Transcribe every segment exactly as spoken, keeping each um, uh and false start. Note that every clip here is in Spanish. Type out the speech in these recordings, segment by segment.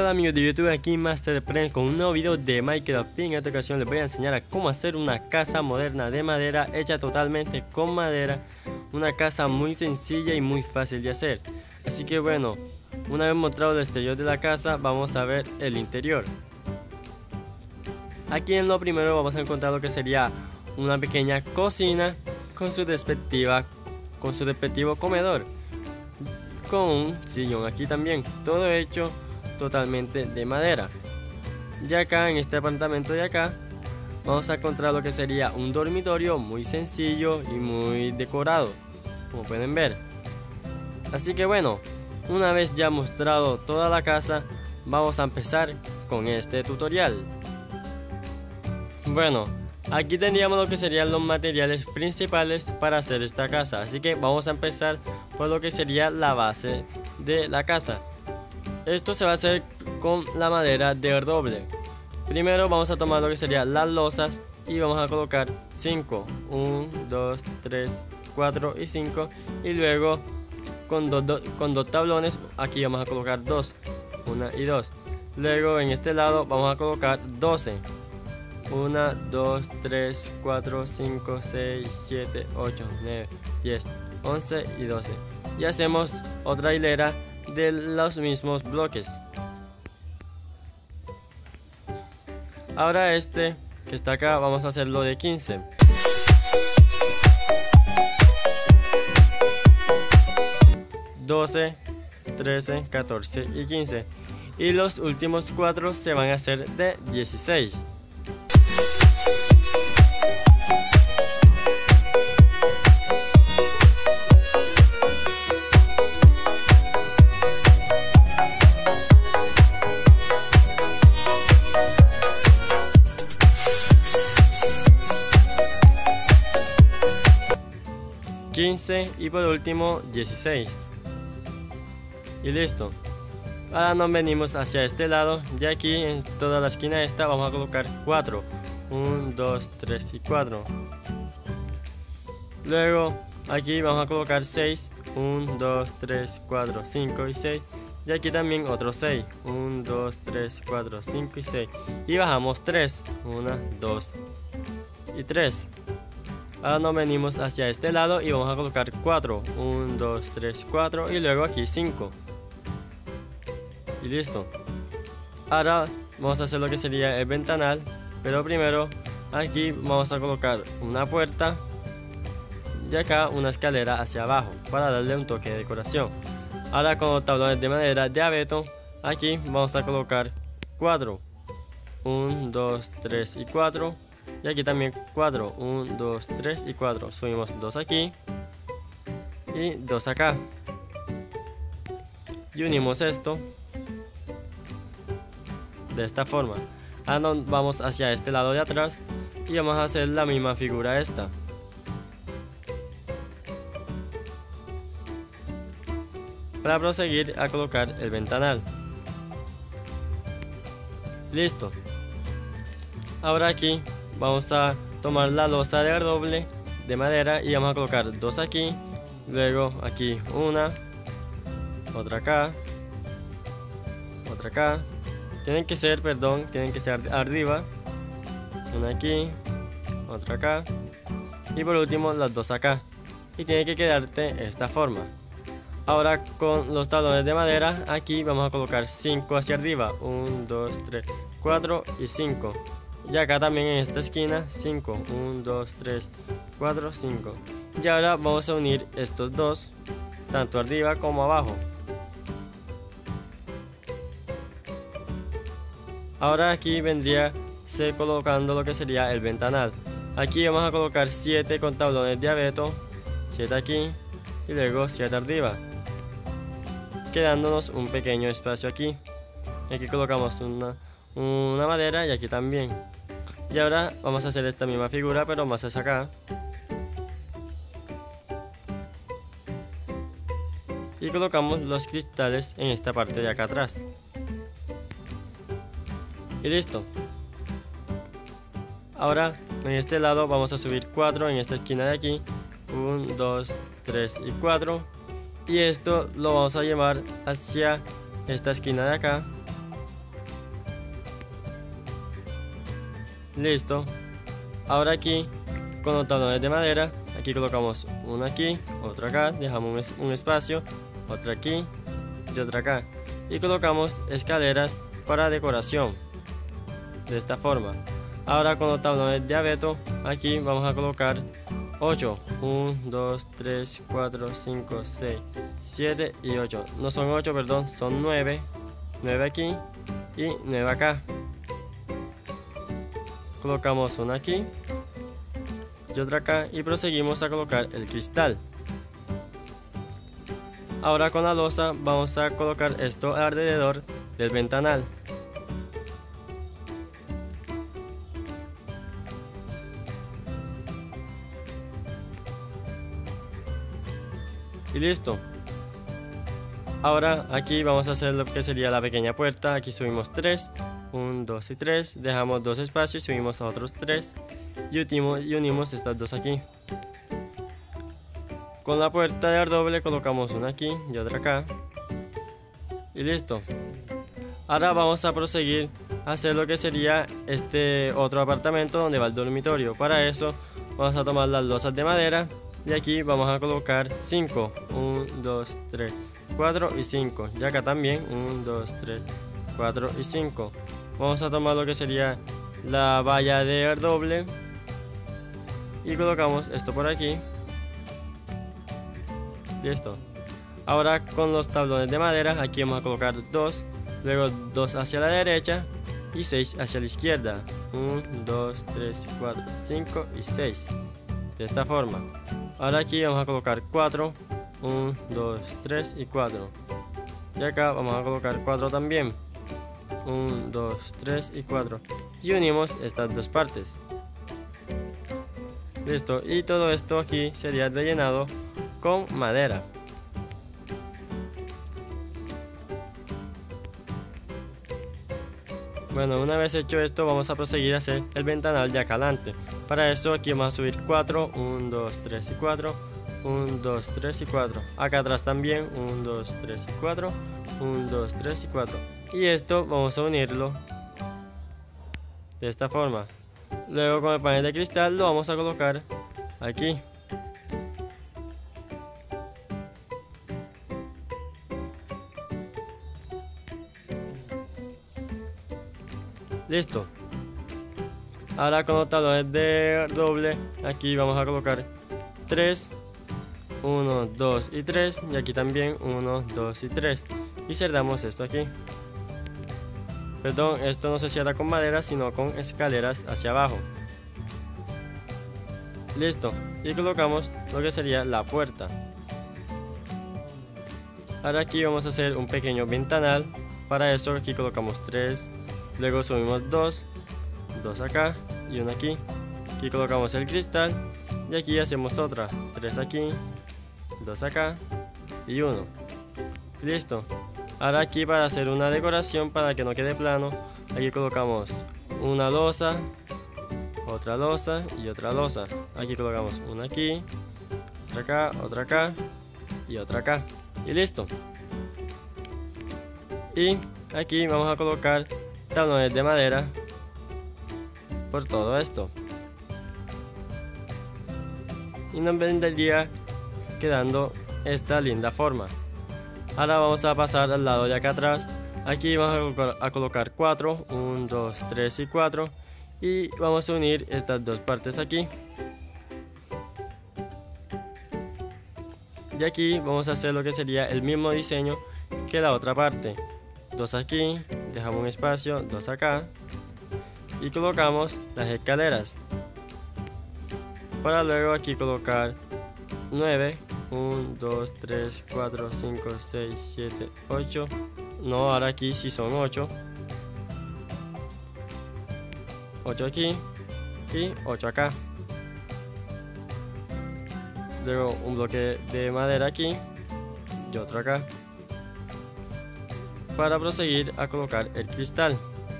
Hola amigos de YouTube, aquí MasterPrens con un nuevo video de Minecraft. En esta ocasión les voy a enseñar a cómo hacer una casa moderna de madera hecha totalmente con madera. Una casa muy sencilla y muy fácil de hacer. Así que bueno, una vez mostrado el exterior de la casa, vamos a ver el interior. Aquí en lo primero vamos a encontrar lo que sería una pequeña cocina con su respectiva, con su respectivo comedor, con un sillón aquí también, todo hecho totalmente de madera. Ya acá en este apartamento de acá vamos a encontrar lo que sería un dormitorio muy sencillo y muy decorado, como pueden ver. Así que bueno, una vez ya mostrado toda la casa, vamos a empezar con este tutorial. Bueno, aquí tendríamos lo que serían los materiales principales para hacer esta casa, así que vamos a empezar por lo que sería la base de la casa. Esto se va a hacer con la madera de roble. Primero vamos a tomar lo que serían las losas y vamos a colocar cinco, uno, dos, tres, cuatro y cinco, y luego con dos, do, con dos tablones aquí vamos a colocar dos, uno y dos. Luego en este lado vamos a colocar doce. uno, dos, tres, cuatro, cinco, seis, siete, ocho, nueve, diez, once y doce. Y hacemos otra hilera de los mismos bloques. Ahora este que está acá vamos a hacerlo de quince. doce, trece, catorce y quince. Y los últimos cuatro se van a hacer de dieciséis. quince y por último dieciséis. Y listo. Ahora nos venimos hacia este lado, y aquí en toda la esquina esta vamos a colocar cuatro. uno, dos, tres y cuatro. Luego aquí vamos a colocar seis. uno, dos, tres, cuatro, cinco y seis. Y aquí también otros seis. uno, dos, tres, cuatro, cinco y seis. Y bajamos tres. uno, dos y tres. Ahora nos venimos hacia este lado y vamos a colocar cuatro. uno, dos, tres, cuatro. Y luego aquí cinco. Y listo. Ahora vamos a hacer lo que sería el ventanal. Pero primero aquí vamos a colocar una puerta. Y acá una escalera hacia abajo para darle un toque de decoración. Ahora con los tablones de madera de abeto, aquí vamos a colocar cuatro. uno, dos, tres y cuatro. Y aquí también cuatro. uno, dos, tres y cuatro. Subimos dos aquí y dos acá. Y unimos esto de esta forma. Ahora nos vamos hacia este lado de atrás y vamos a hacer la misma figura esta. Para proseguir a colocar el ventanal. Listo. Ahora aquí vamos a tomar la losa de roble de madera y vamos a colocar dos aquí, luego aquí una, otra acá, otra acá. Tienen que ser, perdón, tienen que ser arriba, una aquí, otra acá y por último las dos acá. Y tiene que quedarte de esta forma. Ahora con los tablones de madera aquí vamos a colocar cinco hacia arriba, uno, dos, tres, cuatro y cinco. Y acá también en esta esquina cinco. uno, dos, tres, cuatro, cinco. Y ahora vamos a unir estos dos, tanto arriba como abajo. Ahora aquí vendría se colocando lo que sería el ventanal. Aquí vamos a colocar siete con tablones de abeto, siete aquí y luego siete arriba, quedándonos un pequeño espacio aquí. Aquí colocamos una, una madera y aquí también. Y ahora vamos a hacer esta misma figura pero más hacia acá. Y colocamos los cristales en esta parte de acá atrás. Y listo. Ahora en este lado vamos a subir cuatro en esta esquina de aquí. uno, dos, tres y cuatro. Y esto lo vamos a llevar hacia esta esquina de acá. Listo. Ahora aquí, con los tablones de madera, aquí colocamos uno aquí, otro acá, dejamos un, es un espacio, otro aquí y otro acá. Y colocamos escaleras para decoración, de esta forma. Ahora con los tablones de abeto, aquí vamos a colocar ocho. uno, dos, tres, cuatro, cinco, seis, siete y ocho. No son ocho, perdón, son nueve. nueve aquí y nueve acá. Colocamos una aquí y otra acá y proseguimos a colocar el cristal. Ahora con la losa vamos a colocar esto alrededor del ventanal. Y listo. Ahora aquí vamos a hacer lo que sería la pequeña puerta. Aquí subimos tres, uno, dos y tres, dejamos dos espacios, subimos a otros tres y unimos, y unimos estas dos aquí. Con la puerta de doble colocamos una aquí y otra acá y listo. Ahora vamos a proseguir a hacer lo que sería este otro apartamento donde va el dormitorio. Para eso vamos a tomar las losas de madera y aquí vamos a colocar cinco, uno, dos, tres, cuatro y cinco, y acá también uno, dos, tres, cuatro y cinco. Vamos a tomar lo que sería la valla de doble y colocamos esto por aquí. Listo. Ahora con los tablones de madera aquí vamos a colocar dos, luego dos hacia la derecha y seis hacia la izquierda. uno, dos, tres, cuatro, cinco y seis. De esta forma. Ahora aquí vamos a colocar cuatro, uno, dos, tres y cuatro. Y acá vamos a colocar cuatro también. uno, dos, tres y cuatro. Y unimos estas dos partes. Listo. Y todo esto aquí sería rellenado con madera. Bueno, una vez hecho esto vamos a proseguir a hacer el ventanal de acá adelante. Para eso aquí vamos a subir cuatro, uno, dos, tres y cuatro, uno, dos, tres y cuatro. Acá atrás también uno, dos, tres y cuatro, uno, dos, tres y cuatro. Y esto vamos a unirlo de esta forma. Luego con el panel de cristal lo vamos a colocar aquí. Listo. Ahora con los tablones de doble, aquí vamos a colocar tres, uno, dos y tres. Y aquí también uno, dos y tres. Y cerramos esto aquí. Perdón, esto no se cierra con madera, sino con escaleras hacia abajo. Listo. Y colocamos lo que sería la puerta. Ahora aquí vamos a hacer un pequeño ventanal. Para eso aquí colocamos tres. Luego subimos dos, dos acá y uno aquí. Aquí colocamos el cristal y aquí hacemos otra, tres aquí, dos acá y uno. Listo. Ahora aquí para hacer una decoración para que no quede plano, aquí colocamos una losa, otra losa y otra losa. Aquí colocamos una aquí, otra acá, otra acá y otra acá. Y listo. Y aquí vamos a colocar tablones de madera por todo esto y nos vendría quedando esta linda forma. Ahora vamos a pasar al lado de acá atrás. Aquí vamos a colocar, a colocar cuatro, uno, dos, tres y cuatro y vamos a unir estas dos partes aquí. Y aquí vamos a hacer lo que sería el mismo diseño que la otra parte. Dos aquí, dejamos un espacio, dos acá y colocamos las escaleras para luego aquí colocar nueve, uno, dos, tres, cuatro, cinco, seis, siete, ocho. No, ahora aquí sí son ocho. ocho aquí y ocho acá. Luego un bloque de madera aquí y otro acá. Para proseguir a colocar el cristal.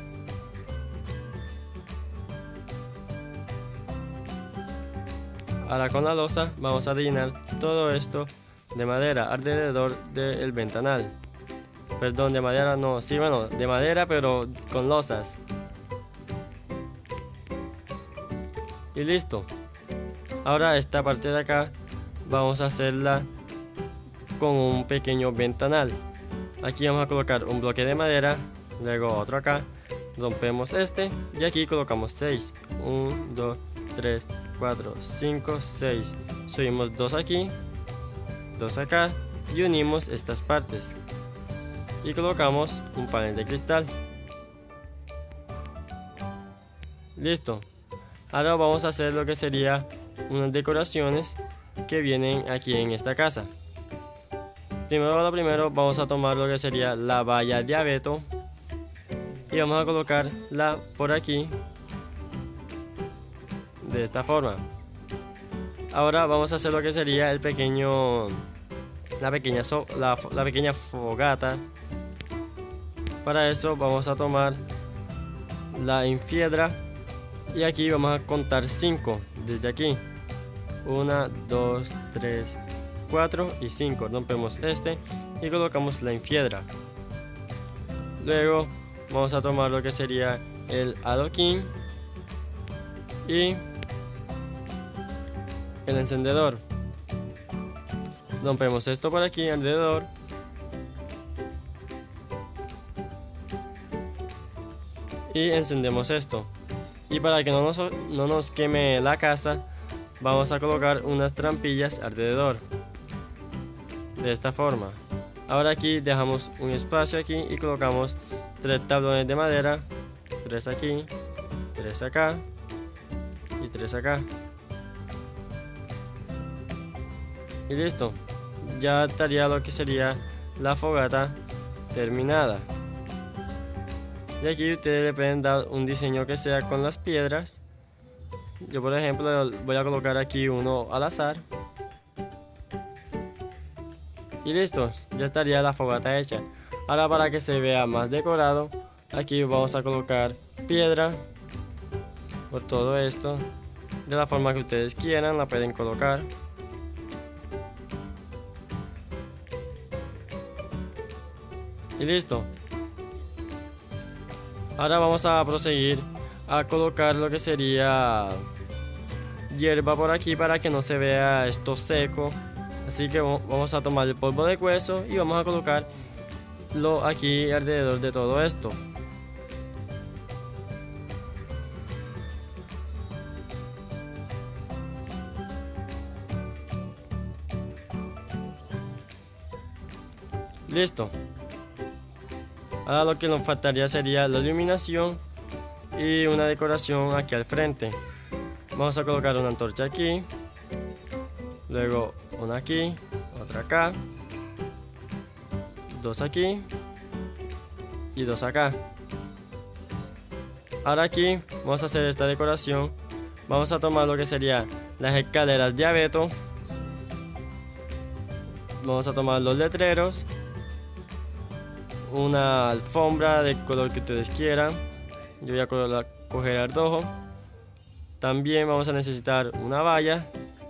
Ahora con la losa vamos a rellenar todo esto de madera alrededor del ventanal. Perdón, de madera no, sí, bueno, de madera pero con losas. Y listo. Ahora esta parte de acá vamos a hacerla con un pequeño ventanal. Aquí vamos a colocar un bloque de madera, luego otro acá, rompemos este y aquí colocamos seis. uno, dos, tres, cuatro, cinco, seis. Subimos dos aquí, dos acá y unimos estas partes. Y colocamos un panel de cristal. Listo. Ahora vamos a hacer lo que sería unas decoraciones que vienen aquí en esta casa. Primero lo primero vamos a tomar lo que sería la valla de abeto y vamos a colocarla por aquí de esta forma. Ahora vamos a hacer lo que sería el pequeño la pequeña so, la, la pequeña fogata. Para eso vamos a tomar la enfiedra y aquí vamos a contar cinco desde aquí. uno, dos, tres, cuatro y cinco. Rompemos este y colocamos la enfiedra. Luego vamos a tomar lo que sería el adoquín y el encendedor. Rompemos esto por aquí alrededor. Y encendemos esto. Y para que no nos, no nos queme la casa, vamos a colocar unas trampillas alrededor. De esta forma. Ahora aquí dejamos un espacio aquí y colocamos tres tablones de madera. Tres aquí, tres acá y tres acá. Y listo. Ya estaría lo que sería la fogata terminada. Y aquí ustedes le pueden dar un diseño que sea con las piedras. Yo por ejemplo voy a colocar aquí uno al azar. Y listo, ya estaría la fogata hecha. Ahora para que se vea más decorado, aquí vamos a colocar piedra por todo esto. De la forma que ustedes quieran la pueden colocar. Y listo. Ahora vamos a proseguir a colocar lo que sería hierba por aquí para que no se vea esto seco. Así que vamos a tomar el polvo de hueso y vamos a colocarlo aquí alrededor de todo esto. Listo. Ahora lo que nos faltaría sería la iluminación y una decoración aquí al frente. Vamos a colocar una antorcha aquí, luego una aquí, otra acá, dos aquí y dos acá. Ahora aquí vamos a hacer esta decoración. Vamos a tomar lo que sería las escaleras de abeto. Vamos a tomar los letreros, una alfombra del color que ustedes quieran. Yo voy a coger el rojo. También vamos a necesitar una valla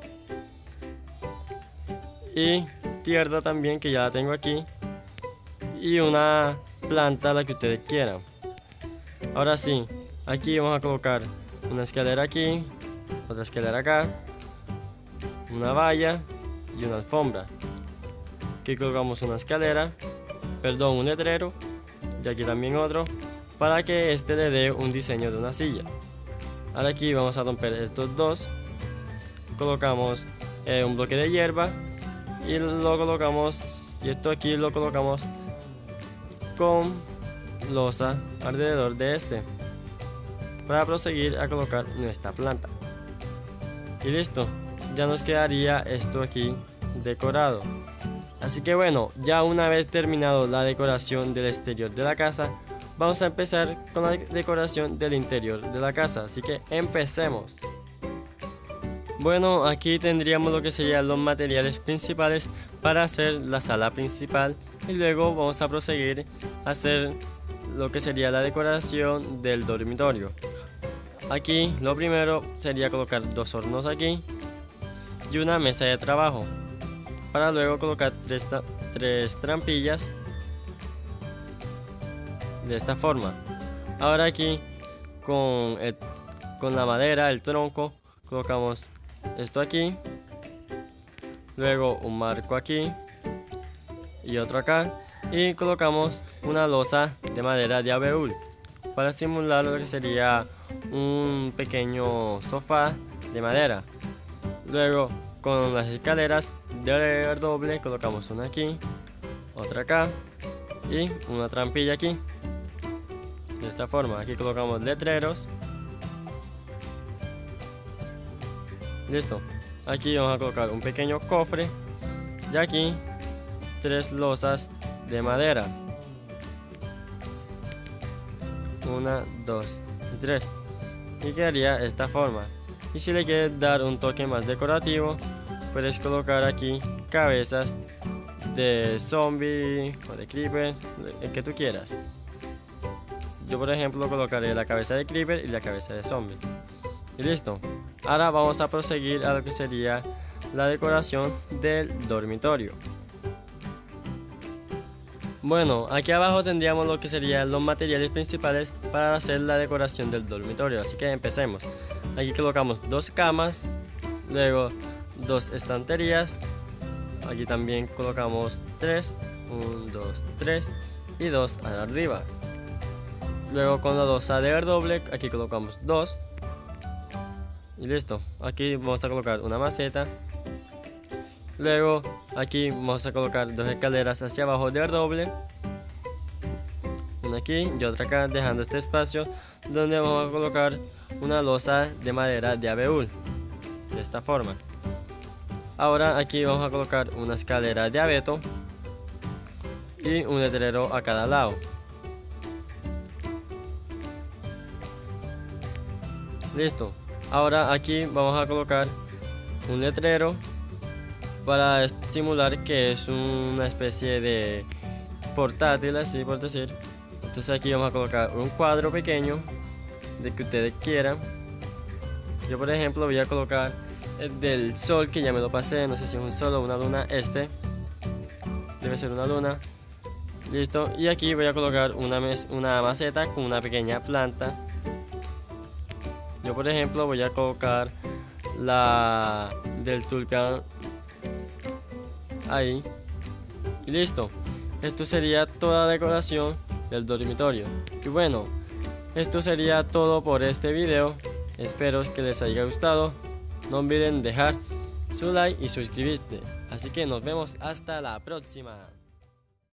y tierra también, que ya la tengo aquí, y una planta, la que ustedes quieran. Ahora sí, aquí vamos a colocar una escalera aquí, otra escalera acá, una valla y una alfombra. Aquí colocamos una escalera, perdón, un letrero, y aquí también otro, para que este le dé un diseño de una silla. Ahora aquí vamos a romper estos dos, colocamos eh, un bloque de hierba y lo colocamos, y esto aquí lo colocamos con losa alrededor de este, para proseguir a colocar nuestra planta. Y listo, ya nos quedaría esto aquí decorado. Así que bueno, ya una vez terminado la decoración del exterior de la casa, vamos a empezar con la decoración del interior de la casa. Así que empecemos. Bueno, aquí tendríamos lo que serían los materiales principales para hacer la sala principal, y luego vamos a proseguir a hacer lo que sería la decoración del dormitorio. Aquí lo primero sería colocar dos hornos aquí y una mesa de trabajo, para luego colocar tres, tres trampillas de esta forma. Ahora aquí con, el, con la madera, el tronco, colocamos esto aquí, luego un marco aquí y otro acá, y colocamos una losa de madera de abedul para simular lo que sería un pequeño sofá de madera. Luego con las escaleras de doble colocamos una aquí, otra acá y una trampilla aquí. De esta forma, aquí colocamos letreros. Listo. Aquí vamos a colocar un pequeño cofre y aquí tres losas de madera. Una, dos y tres. Y quedaría de esta forma. Y si le quieres dar un toque más decorativo, puedes colocar aquí cabezas de zombie o de creeper, el que tú quieras. Yo por ejemplo colocaré la cabeza de creeper y la cabeza de zombie. Y listo. Ahora vamos a proseguir a lo que sería la decoración del dormitorio. Bueno, aquí abajo tendríamos lo que serían los materiales principales para hacer la decoración del dormitorio, así que empecemos. Aquí colocamos dos camas, luego dos estanterías, aquí también colocamos tres, uno, dos, tres y dos arriba. Luego con la losa de doble aquí colocamos dos y listo. Aquí vamos a colocar una maceta. Luego aquí vamos a colocar dos escaleras hacia abajo de doble, una aquí y otra acá, dejando este espacio donde vamos a colocar una losa de madera de abedul, de esta forma. Ahora aquí vamos a colocar una escalera de abeto y un letrero a cada lado. Listo. Ahora aquí vamos a colocar un letrero para simular que es una especie de portátil, así por decir. Entonces aquí vamos a colocar un cuadro pequeño de que ustedes quieran. Yo por ejemplo voy a colocar el del sol, que ya me lo pasé, no sé si es un sol o una luna. Este debe ser una luna. Listo. Y aquí voy a colocar una, una maceta con una pequeña planta. Yo por ejemplo voy a colocar la del tulpián ahí. Y listo. Esto sería toda la decoración del dormitorio. Y bueno, esto sería todo por este video. Espero que les haya gustado. No olviden dejar su like y suscribirse. Así que nos vemos hasta la próxima.